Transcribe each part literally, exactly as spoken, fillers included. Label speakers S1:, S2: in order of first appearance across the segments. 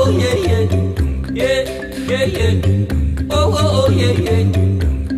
S1: oh, yeah, yeah, yeah, yeah, yeah, oh, oh, oh, yeah, yeah.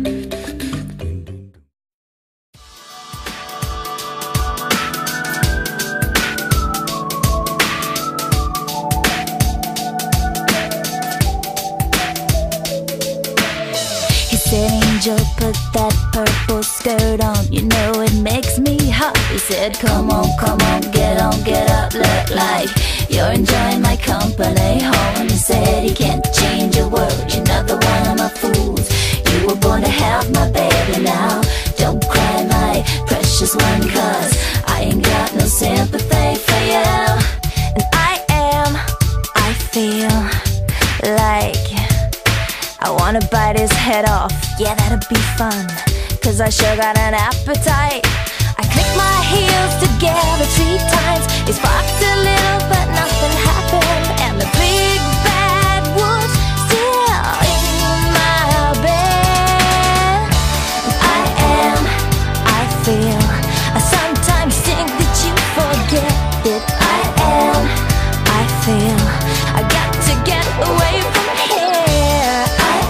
S2: Angel, put that purple skirt on. You know it makes me hot. He said, come on, come on, get on, get up. Look like you're enjoying my company. Home, he said he can't change a word. You're another one of my fools. You were born to have my baby now. Don't cry, my precious one, cause I ain't got no sympathy for you. And I am, I feel like I wanna bite his head off, yeah, that'd be fun, cause I sure got an appetite. I clicked my heels together three times. He sparked a little, but nothing happened. And the big bad wolf's still in my bed. I am, I feel, I sometimes think that you forget that I am, I feel, I got to get away from here.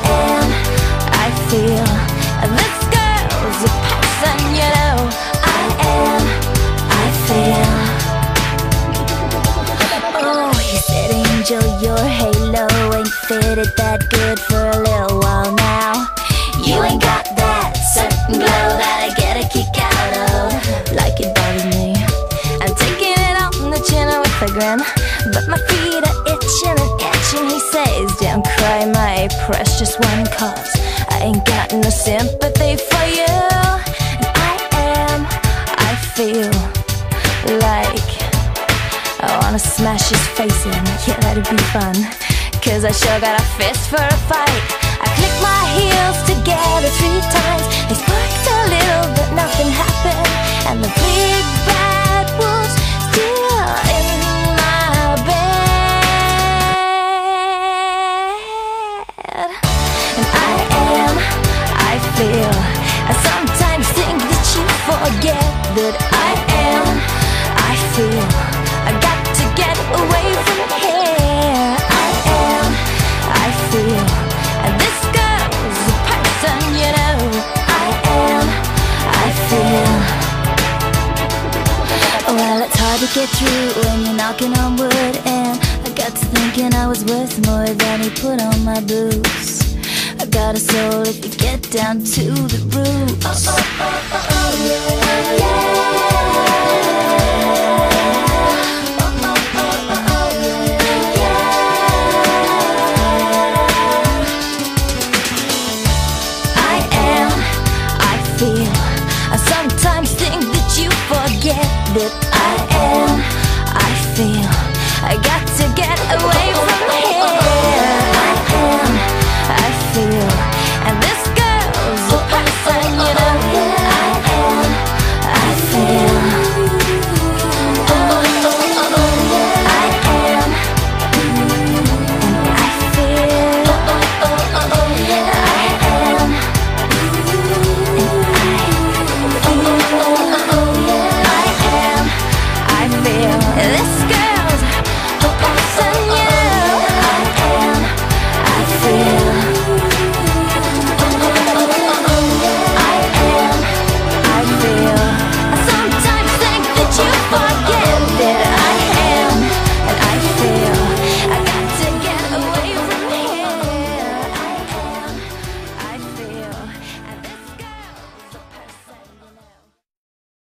S2: And this girl's a person, you know. I am, I feel. Oh, he said, Angel, your halo ain't fitted that good for a little while now. You ain't got that certain glow that I get a kick out of. Like it bothers me. I'm taking it on the chin with a grin, but my feet are itching and itching. He says, don't cry, my precious one, cause I ain't got no sympathy for you. And I am, I feel like I wanna smash his face in. Yeah, that'd be fun, cause I sure got a fist for a fight. I clicked my heels together three times. They sparked a little, but nothing happened. And the big bad wolf's still in my bed. And I am, I feel, I sometimes think that you forget that I am, I feel, I got to get away from here. I am, I feel, and this girl's a person, you know. I am, I feel. Well, it's hard to get through when you're knocking on wood, and I got to thinking I was worth more than he put on my boots. I got a soul if you get down to the roots. Oh, oh, oh, oh, oh, yeah, yeah.